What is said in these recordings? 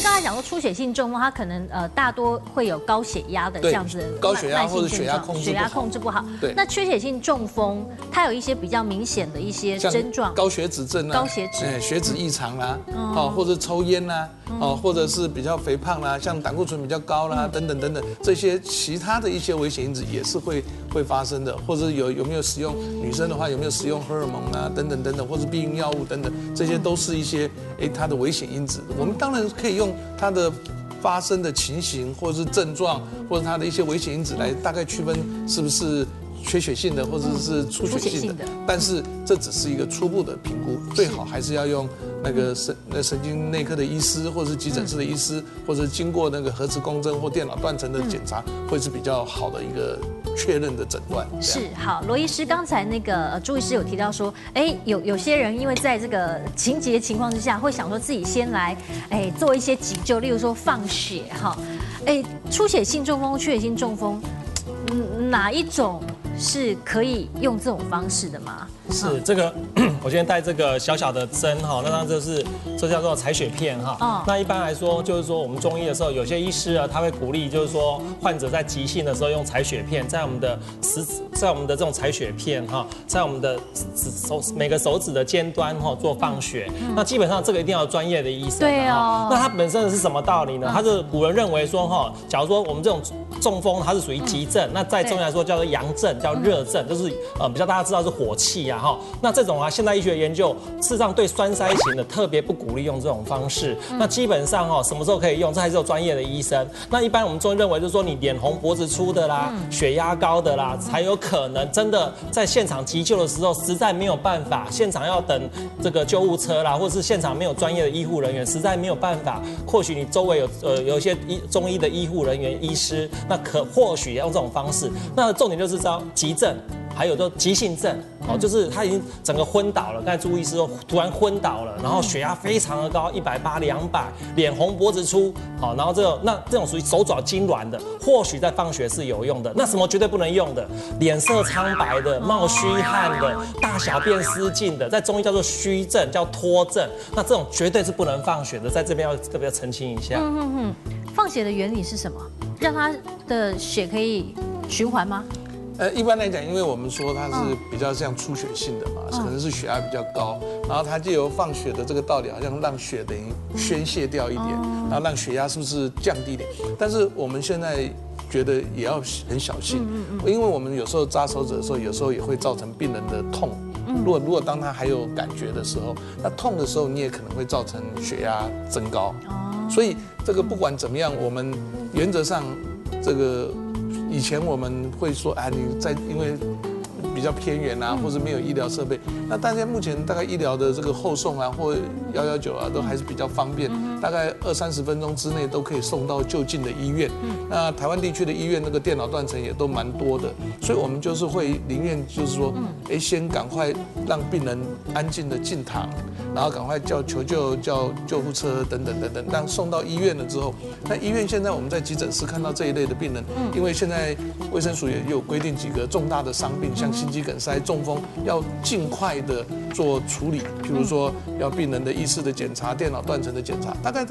刚才讲说出血性中风，它可能大多会有高血压的这样子的高血压或者血压控制不好。 对，那缺血性中风它有一些比较明显的一些症状， 高血脂症啊， 高血脂， 血脂异常啦，或者抽烟啦，或者是比较肥胖啦，像胆固醇比较高啦，等等等等，这些其他的一些危险因子也是会发生的，或者有没有使用女生的话有没有使用荷尔蒙啊，等等等等，或者避孕药物等等，这些都是一些它的危险因子。我们当然可以用它的发生的情形，或者是症状，或者它的一些危险因子来大概区分是不是缺血性的或者是出血性的，但是这只是一个初步的评估，最好还是要用那个神经内科的医师，或者是急诊室的医师，或者经过那个核磁共振或电脑断层的检查，会是比较好的一个确认的诊断。 是好，罗医师刚才那个朱医师有提到说，有些人因为在这个情急的情况之下，会想说自己先来做一些急救，例如说放血哈，出血性中风、缺血性中风，哪一种是可以用这种方式的吗？ 是这个，我今天带这个小小的针哈，那这叫做采血片哈。那一般来说，就是说我们中医的时候，有些医师啊，他会鼓励，就是说患者在急性的时候用采血片，在我们的这种采血片哈，在我们的每个手指的尖端哈做放血。那基本上这个一定要有专业的医生。 对哦。 那它本身是什么道理呢？它是古人认为说哈，假如说我们这种中风它是属于急症，那在中医来说叫做阳症，叫热症，就是比较大家知道是火气啊。那这种啊，现代医学研究事实上对栓塞型的特别不鼓励用这种方式。那基本上什么时候可以用？这还是有专业的医生。那一般我们中医认为就是说，你脸红脖子粗的啦，血压高的啦，才有可能真的在现场急救的时候，实在没有办法，现场要等这个救护车啦，或者是现场没有专业的医护人员，实在没有办法。或许你周围有一些中医的医护人员、医师，那或许要用这种方式。那重点就是知道急症。还有就急性症，就是他已经整个昏倒了。刚才朱医师说突然昏倒了，然后血压非常的高，180、200，脸红脖子粗，好，然后这种属于手爪痉挛的，或许在放血是有用的。那什么绝对不能用的？脸色苍白的、冒虚汗的、大小便失禁的，在中医叫做虚症，叫脱症。那这种绝对是不能放血的，在这边要特别澄清一下。 放血的原理是什么？让它的血可以循环吗？ 一般来讲，因为我们说它是比较像出血性的嘛，可能是血压比较高，然后它借由放血的这个道理，好像让血等于宣泄掉一点，然后让血压是不是降低一点？但是我们现在觉得也要很小心，因为我们有时候扎手指的时候，有时候也会造成病人的痛。如果当他还有感觉的时候，那痛的时候你也可能会造成血压增高。所以这个不管怎么样，我们原则上这个。以前我们会说，因为比较偏远啊，或者没有医疗设备，那大家目前大概医疗的这个后送啊，或119啊，都还是比较方便，大概20-30分钟之内都可以送到就近的医院。那台湾地区的医院那个电脑断层也都蛮多的，所以我们就是会宁愿就是说，先赶快让病人安静的进堂，然后赶快叫求救、叫救护车等等等等，让送到医院了之后，那医院现在我们在急诊室看到这一类的病人，因为现在卫生署也有规定几个重大的伤病，像心肌梗塞、中风，要尽快的做处理，譬如说要病人的医师的检查、电脑断层的检查，大概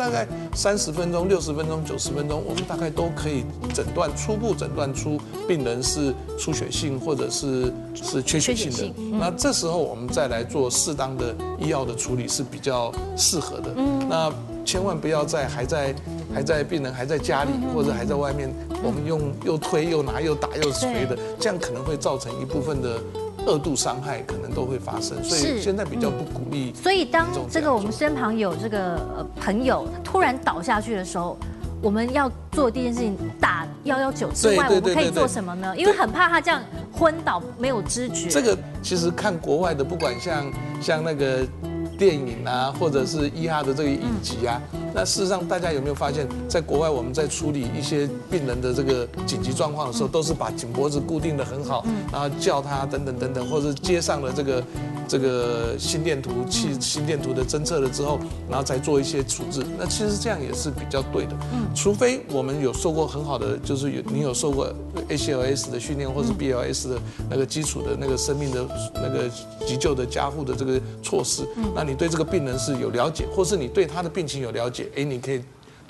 30分钟、60分钟、90分钟，我们大概都可以初步诊断出病人是出血性或者是缺血性的。那这时候我们再来做适当的医药的处理是比较适合的。那千万不要在还在病人还在家里或者还在外面，我们用又推又拿又打又捶的，这样可能会造成一部分的2度伤害，可能都会发生。所以现在比较不鼓励。 所以当这个我们身旁有这个朋友突然倒下去的时候，我们要做的第一件事情，打119之外，我们可以做什么呢？因为很怕他这样昏倒没有知觉。 这个其实看国外的，不管像那个电影啊，或者是ER的这个影集啊，那事实上大家有没有发现，在国外我们在处理一些病人的这个紧急状况的时候，都是把颈脖子固定得很好，然后叫他等等等等，或者接上了这个心电图的侦测了之后，然后再做一些处置。那其实这样也是比较对的，除非我们有受过很好的，就是你有受过 ACLS 的训练，或是 BLS 的那个基础的那个生命的那个急救的加护的这个措施，那你对这个病人是有了解，或是你对他的病情有了解，你可以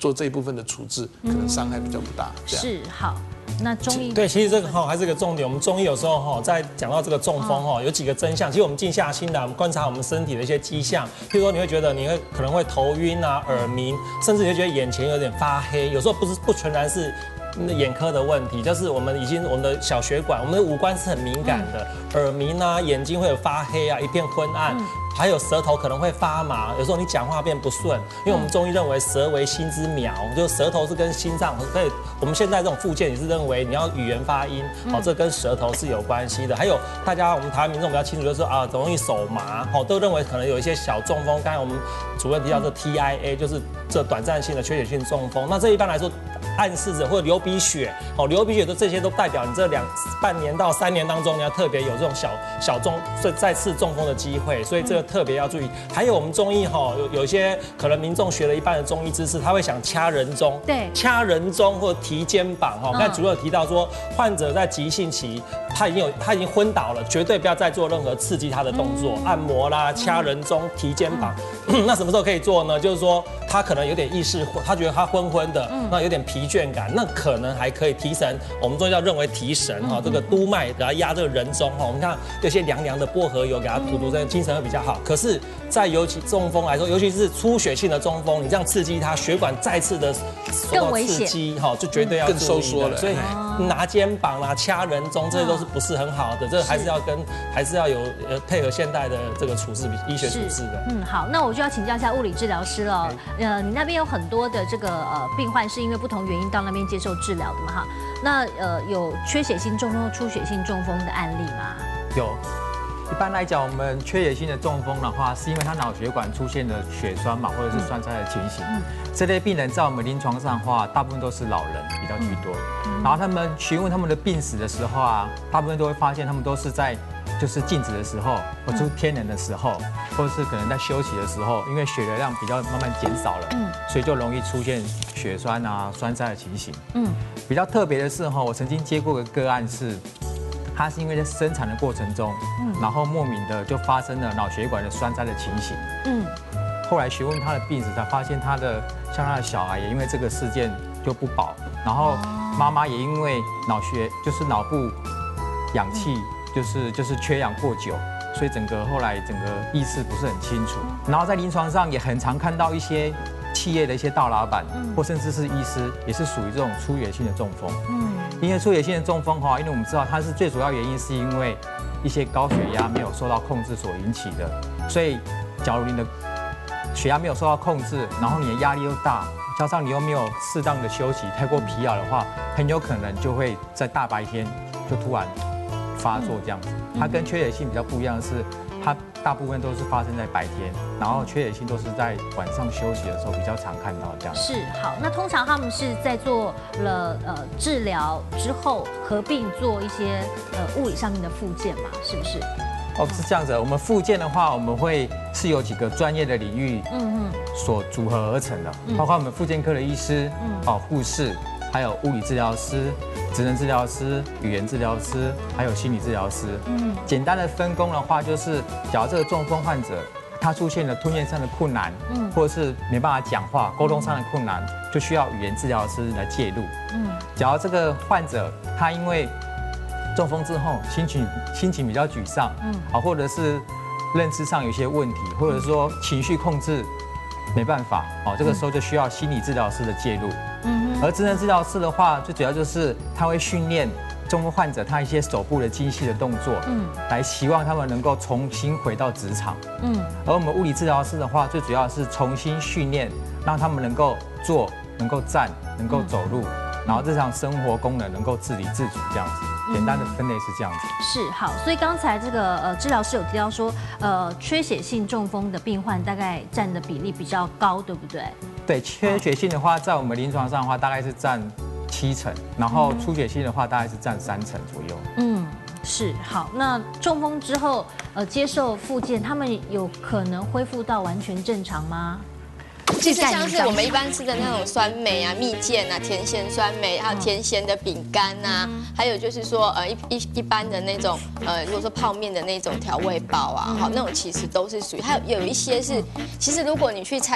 做这一部分的处置，可能伤害比较不大。 是好。那中医对，其实这个还是个重点。我们中医有时候在讲到这个中风有几个真相。其实我们静下心来，我们观察我们身体的一些迹象，譬如说你会觉得可能会头晕啊、耳鸣，甚至你会觉得眼前有点发黑。有时候不全然是眼科的问题，就是我们的小血管，我们的五官是很敏感的，耳鸣啊，眼睛会有发黑啊，一片昏暗。还有舌头可能会发麻，有时候你讲话变不顺，因为我们中医认为舌为心之苗，就舌头是跟心脏，所以我们现在这种复健也是认为你要语言发音，这跟舌头是有关系的。还有我们台湾民众比较清楚，就是说容易手麻，都认为可能有一些小中风。刚才我们主任提到这 TIA， 就是这短暂性的缺血性中风，那这一般来说暗示着或者流鼻血，流鼻血这些都代表你这半年到3年当中，你要特别有这种再次中风的机会，所以这个特别要注意。还有我们中医有一些可能民众学了一半的中医知识，他会想掐人中， 对， 掐人中或提肩膀刚才主任有提到说，患者在急性期他已经昏倒了，绝对不要再做任何刺激他的动作，按摩啦、掐人中、提肩膀。那什么时候可以做呢？就是说他可能有点意识，他觉得他昏昏的，那有点疲倦感，那可能还可以提神。我们中医认为提神这个督脉给他压这个人中我们看有些凉凉的薄荷油给他涂，这精神会比较好。可是，在尤其中风来说，尤其是出血性的中风，你这样刺激他，血管再次的受到刺激就绝对要更收缩了。 所以拿肩膀啦、掐人中，这些都是不是很好的，这还是要有配合现代的这个处置医学处置的。 好，那我就要请教一下物理治疗师了。你那边有很多的这个病患是因为不同原因到那边接受治疗的嘛？那有缺血性中风或出血性中风的案例吗？ 有。一般来讲，我们缺血性的中风的话，是因为他脑血管出现了血栓嘛，或者是栓塞的情形。这类病人在我们临床上的话，大部分都是老人比较居多。然后他们询问他们的病史的时候大部分都会发现他们都是在就是静止的时候，或者天冷的时候，或者是可能在休息的时候，因为血流量比较慢慢减少了，所以就容易出现血栓栓塞的情形。比较特别的是我曾经接过个个案是。他是因为在生产的过程中，然后莫名的就发生了脑血管的栓塞的情形。后来询问他的病史，才发现他的小孩也因为这个事件就不保，然后妈妈也因为脑部氧气就是缺氧过久，所以后来整个意识不是很清楚。然后在临床上也很常看到一些企业的一些大老板，或甚至是医师，也是属于这种出血性的中风。因为出血性的中风因为我们知道它是最主要原因，是因为一些高血压没有受到控制所引起的。所以，假如你的血压没有受到控制，然后你的压力又大，加上你又没有适当的休息，太过疲劳的话，很有可能就会在大白天就突然发作这样子。它跟缺血性比较不一样的是，它大部分都是发生在白天，然后缺血性都是在晚上休息的时候比较常看到这样。 是好，那通常他们是在做了治疗之后，合并做一些物理上面的复健嘛，是不是？ 是这样子。我们复健的话，我们会是有几个专业的领域所组合而成的，包括我们复健科的医师、护士，还有物理治疗师、职能治疗师、语言治疗师，还有心理治疗师。简单的分工的话，就是假如这个中风患者他出现了吞咽上的困难，或者是没办法讲话、沟通上的困难，就需要语言治疗师来介入。假如这个患者他因为中风之后心情比较沮丧，或者是认知上有一些问题，或者说情绪控制没办法，这个时候就需要心理治疗师的介入。而职能治疗师的话，最主要就是他会训练中风患者他一些手部的精细的动作，来希望他们能够重新回到职场。而我们物理治疗师的话，最主要是重新训练，让他们能够坐、能够站、能够走路，然后日常生活功能能够自理自主这样子。简单的分类是这样子。 是好，所以刚才这个治疗师有提到说，缺血性中风的病患大概占的比例比较高，对不对？ 对，缺血性的话，在我们临床上的话，大概是占70%，然后出血性的话，大概是占3%左右。 是好。那中风之后，接受复健，他们有可能恢复到完全正常吗？ 其实像是我们一般吃的那种酸梅啊、蜜饯啊、甜咸酸梅，还有甜咸的饼干啊，还有就是说一般的那种如果说泡面的那种调味包啊，好那种其实都是属于，还有一些是，其实如果你去